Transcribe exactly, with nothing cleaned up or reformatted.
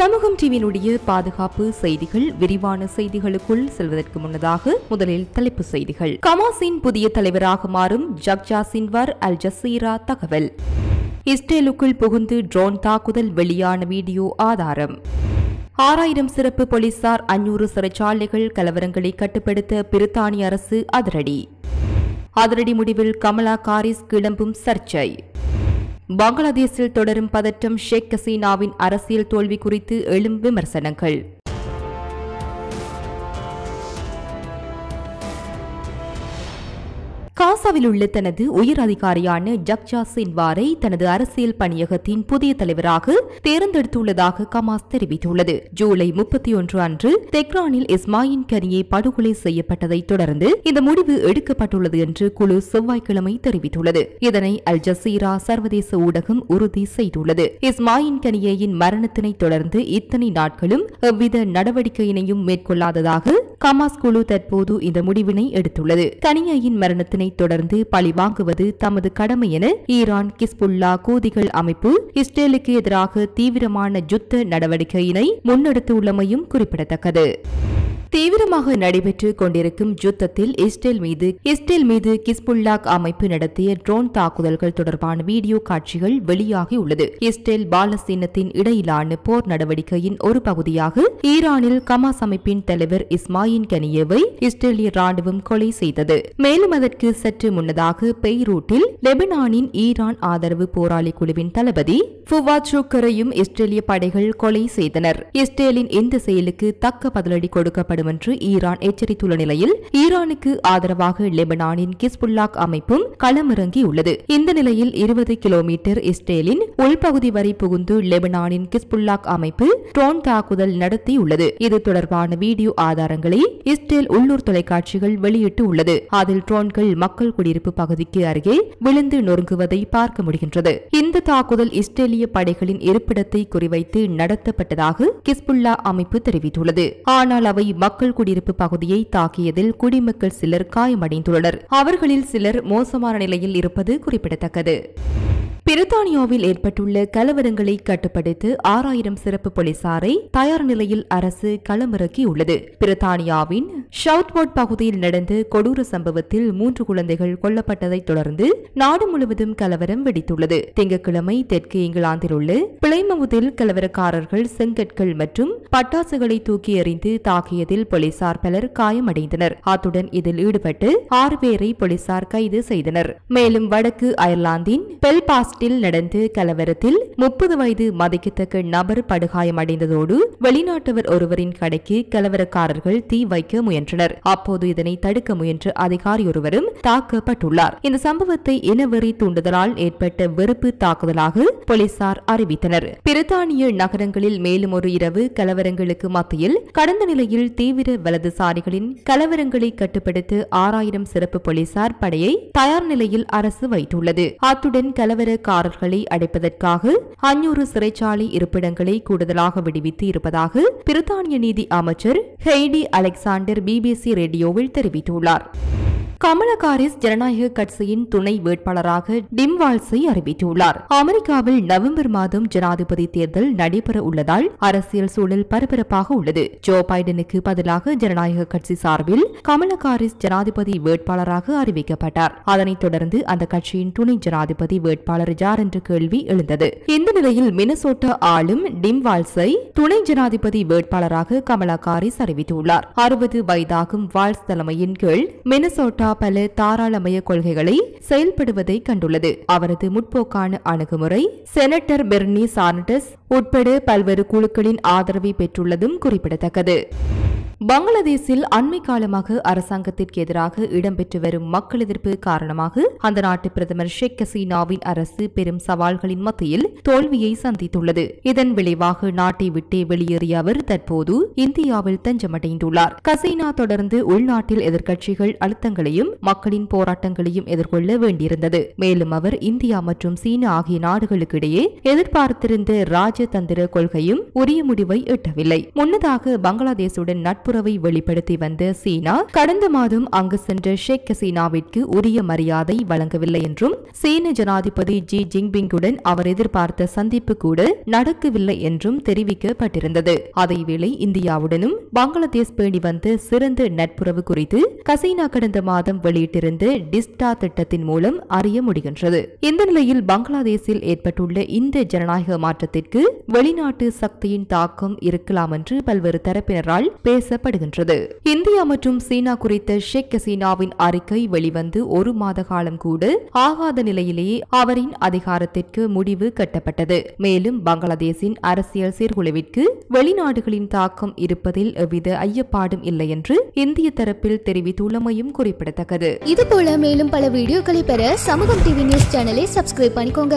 சமூகம் டிவியினுடைய பாதுகாப்பு செய்திகள் விரிவான செய்திகளுக்குள் செல்வதற்கு முன்னதாக முதலில் தலைப்பு செய்திகள். கமாஸின் புதிய தலைவராக மாறும் ஜக்ஜா சின்வார் அல் ஜசீரா தகவல். இஸ்ரேலுக்குள் புகுந்து ட்ரோன் தாக்குதல் வெளியான வீடியோ ஆதாரம். ஆறாயிரம் சிறப்பு போலீசார் அஞ்சூறு சிறைச்சாலைகள் கலவரங்களை கட்டுப்படுத்த பிரித்தானிய அரசு அதிரடி. அதிரடி முடிவில் கமலா ஹாரிஸ் கிளம்பும் சர்ச்சை. பங்களாதேஷில் தொடரும் பதற்றம், ஷேக் ஹசீனாவின் அரசியல் தோல்வி குறித்து எழும் விமர்சனங்கள். காசாவில் உள்ள தனது உயர் அதிகாரியான ஜக்ஜா சின்வாரை தனது அரசியல் பணியகத்தின் புதிய தலைவராக தேர்ந்தெடுத்துள்ளதாக கமாஸ் தெரிவித்துள்ளது. ஜூலை முப்பத்தி ஒன்று அன்று தெஹ்ரானில் இஸ்மாயில் கனியை படுகொலை செய்யப்பட்டதை தொடர்ந்து இந்த முடிவு எடுக்கப்பட்டுள்ளது என்று குழு செவ்வாய்க்கிழமை தெரிவித்துள்ளது. இதனை அல் ஜசீரா சர்வதேச ஊடகம் உறுதி செய்துள்ளது. இஸ்மாயில் கனியின் மரணத்தினை தொடர்ந்து இத்தனை நாட்களும் எவ்வித நடவடிக்கையினையும் மேற்கொள்ளாததாக கமாஸ் குழு தற்போது இந்த முடிவினை எடுத்துள்ளது. கனியின் மரணத்தினை தொடர்ந்து பழி வாங்குவது தமது கடமை என ஈரான் கிஸ்புல்லா கூதிகள் அமைப்பு இஸ்ரேலுக்கு எதிராக தீவிரமான யுத்த நடவடிக்கையினை முன்னெடுத்துள்ளமையும் குறிப்பிடத்தக்கது. தீவிரமாக நடைபெற்றுக் கொண்டிருக்கும் யுத்தத்தில் இஸ்ரேல் மீது இஸ்ரேல் மீது கிஸ்புல்லா அமைப்பு நடத்திய ட்ரோன் தாக்குதல்கள் தொடர்பான வீடியோ காட்சிகள் வெளியாகியுள்ளது. இஸ்ரேல் பாலஸ்தீனத்தின் இடையிலான போர் நடவடிக்கையின் ஒரு பகுதியாக ஈரானில் கமாஸ் அமைப்பின் தலைவர் இஸ்மாயில் கனியேவை இஸ்ரேலிய ராணுவம் கொலை செய்தது. மேலும் அதற்கு சற்று முன்னதாக பெய்ரூட்டில் லெபனானின் ஈரான் ஆதரவு போராளி குழுவின் தளபதி ஃபுவாத் ஷுக்கரையும் இஸ்ரேலிய படைகள் கொலை செய்தனர். இஸ்ரேலின் இந்த செயலுக்கு தக்க பதிலடி கொடுக்கப்படும் என்று ஈரான் எச்சரித்துள்ள நிலையில் ஈரானுக்கு ஆதரவாக லெபனானின் கிஸ்புல்லா அமைப்பும் களமிறங்கியுள்ளது. இந்த நிலையில் இருபது கிலோமீட்டர் இஸ்ரேலின் உள்பகுதி வரை புகுந்து லெபனானின் கிஸ்புல்லா அமைப்பு ட்ரோன் தாக்குதல் நடத்தியுள்ளது. இது தொடர்பான வீடியோ ஆதாரங்களை இஸ்ரேல் உள்ளூர் தொலைக்காட்சிகள் வெளியிட்டு உள்ளது. அதில் ட்ரோன்கள் மக்கள் குடியிருப்பு பகுதிக்கு அருகே விழுந்து நொறுங்குவதை பார்க்க முடிகின்றது. இந்த தாக்குதல் இஸ்ரேலிய படைகளின் இருப்பிடத்தை குறிவைத்து நடத்தப்பட்டதாக கிஸ்புல்லா அமைப்பு தெரிவித்துள்ளது. ஆனால் அவை மக்கள் குடியிருப்பு பகுதியை தாக்கியதில் குடிமக்கள் சிலர் காயமடைந்துள்ளனர். அவர்களில் சிலர் மோசமான நிலையில் இருப்பது குறிப்பிடத்தக்கது. பிரித்தானியாவில் ஏற்பட்டுள்ள கலவரங்களை கட்டுப்படுத்த ஆறாயிரம் சிறப்பு போலீசாரை தயார் நிலையில் அரசு களமிறக்கியுள்ளது. பிரித்தானியாவின் ஷவுட்போர்ட் பகுதியில் நடந்த கொடூர சம்பவத்தில் மூன்று குழந்தைகள் கொல்லப்பட்டதை தொடர்ந்து நாடு முழுவதும் கலவரம் வெடித்துள்ளது. திங்கட்கிழமை தெற்கு இங்கிலாந்தில் உள்ள பிளைமவுத்தில் கலவரக்காரர்கள் செங்கற்கள் மற்றும் பட்டாசுகளை தூக்கி எறிந்து தாக்கியதில் போலீசார் பலர் காயமடைந்தனர். அத்துடன் இதில் ஈடுபட்டு ஆறு பேரை போலீசார் கைது செய்தனர். மேலும் வடக்கு அயர்லாந்தின் பெல்பாஸ்ட் நடந்த கலவரத்தில் முப்பது வயது மதிக்கத்தக்க நபர் படுகாயமடைந்ததோடு வெளிநாட்டவர் ஒருவரின் கடைக்கு கலவரக்காரர்கள் தீ வைக்க முயன்றனர். அப்போது இதனை தடுக்க முயன்ற அதிகாரி ஒருவரும் தாக்கப்பட்டுள்ளார். இந்த சம்பவத்தை இனவெறி தூண்டுதலால் ஏற்பட்ட வெறுப்பு தாக்குதலாக போலீசார் அறிவித்தனர். பிரித்தானிய நகரங்களில் மேலும் ஒரு இரவு கலவரங்களுக்கு மத்தியில் கடந்த நிலையில் தீவிர வலதுசாரிகளின் கலவரங்களை கட்டுப்படுத்த ஆறாயிரம் சிறப்பு போலீசார் படையை தயார் நிலையில் அரசு வைத்துள்ளது. அத்துடன் கலவர காரர்களை அடைப்பதற்காக அஞ்சூறு சிறைச்சாலை இருப்பிடங்களை கூடுதலாக விடுவித்து இருப்பதாக பிரித்தானிய நீதி அமைச்சர் ஹெய்டி அலெக்சாண்டர் பிபிசி ரேடியோவில் தெரிவித்துள்ளார். கமலா ஹாரிஸ் ஜனநாயக கட்சியின் துணை வேட்பாளராக டிம் வால்ஸை அறிவித்துள்ளார். அமெரிக்காவில் நவம்பர் மாதம் ஜனாதிபதி தேர்தல் நடைபெற உள்ளதால் அரசியல் சூழல் பரபரப்பாக உள்ளது. ஜோ பைடனுக்கு பதிலாக ஜனநாயக கட்சி சார்பில் கமலா ஹாரிஸ் ஜனாதிபதி வேட்பாளராக அறிவிக்கப்பட்டார். அதனைத் தொடர்ந்து அந்த கட்சியின் துணை ஜனாதிபதி வேட்பாளர் யார் என்ற கேள்வி எழுந்தது. இந்த நிலையில் மினசோட்டா ஆளும் டிம் வால்ஸை துணை ஜனாதிபதி வேட்பாளராக கமலா ஹாரிஸ் அறிவித்துள்ளார். அறுபது வயதாகும் வால்ஸ் தலைமையின் கீழ் மினசோட்டா பல தாராளமய கொள்கைகளை செயல்படுவதை கண்டுள்ளது. அவரது முற்போக்கான அணுகுமுறை செனட்டர் பெர்னி சாண்டர்ஸ் உட்பட பல்வேறு குழுக்களின் ஆதரவை பெற்றுள்ளதும் குறிப்பிடத்தக்கது. பங்களாதேஷில் அண்மை காலமாக அரசாங்கத்திற்கு எதிராக இடம்பெற்று வரும் மக்கள் எதிர்ப்பு காரணமாக அந்த நாட்டு பிரதமர் ஷேக் ஹசீனாவின் அரசு பெரும் சவால்களின் மத்தியில் தோல்வியை சந்தித்துள்ளது. இதன் விளைவாக நாட்டை விட்டே வெளியேறிய அவர் தற்போது இந்தியாவில் தஞ்சமடைந்துள்ளார். ஹசீனா தொடர்ந்து உள்நாட்டில் எதிர்க்கட்சிகள் அழுத்தங்களையும் மக்களின் போராட்டங்களையும் எதிர்கொள்ள வேண்டியிருந்தது. மேலும் அவர் இந்தியா மற்றும் சீனா ஆகிய நாடுகளுக்கு இடையே எதிர்பார்த்திருந்த ராஜதந்திர கொள்கையும் உரிய முடிவை எட்டவில்லை. முன்னதாக பங்களாதேஷுடன் நட்பு நட்புறவை வெளிப்படுத்தி வந்த சீனா கடந்த மாதம் அங்கு சென்ற ஷேக் ஹசீனாவிற்கு உரிய மரியாதை வழங்கவில்லை என்றும் சீன ஜனாதிபதி ஜி ஜின்பிங்குடன் அவர் எதிர்பார்த்த சந்திப்பு கூட நடக்கவில்லை என்றும் தெரிவிக்கப்பட்டிருந்தது. அதேவேளை இந்தியாவுடனும் பங்களாதேஷ் பேணி வந்த சிறந்த நட்புறவு குறித்து ஹசீனா கடந்த மாதம் வெளியிட்டிருந்த டிஸ்டா திட்டத்தின் மூலம் அறிய முடிகின்றது. இந்த நிலையில் பங்களாதேஷில் ஏற்பட்டுள்ள இந்த ஜனநாயக மாற்றத்திற்கு வெளிநாட்டு சக்தியின் தாக்கம் இருக்கலாம் என்று பல்வேறு தரப்பினரால் பேசப்படுகின்றது. இந்தியா மற்றும் சீனா குறித்த ஷேக் ஹசீனாவின் அறிக்கை வெளிவந்து ஒரு மாத காலம் கூட ஆகாத நிலையிலேயே அவரின் அதிகாரத்திற்கு முடிவு கட்டப்பட்டது. மேலும் பங்களாதேஷின் அரசியல் சீர்குலைவிற்கு வெளிநாடுகளின் தாக்கம் இருப்பதில் எவ்வித ஐயப்பாடும் இல்லை என்று இந்திய தரப்பில் தெரிவித்துள்ளமையும் குறிப்பிடத்தக்கது. இதுபோல மேலும் பல வீடியோக்களை பெற சமூகம் டிவி நியூஸ் சேனலை சப்ஸ்கிரைப் பண்ணிக்கோங்க.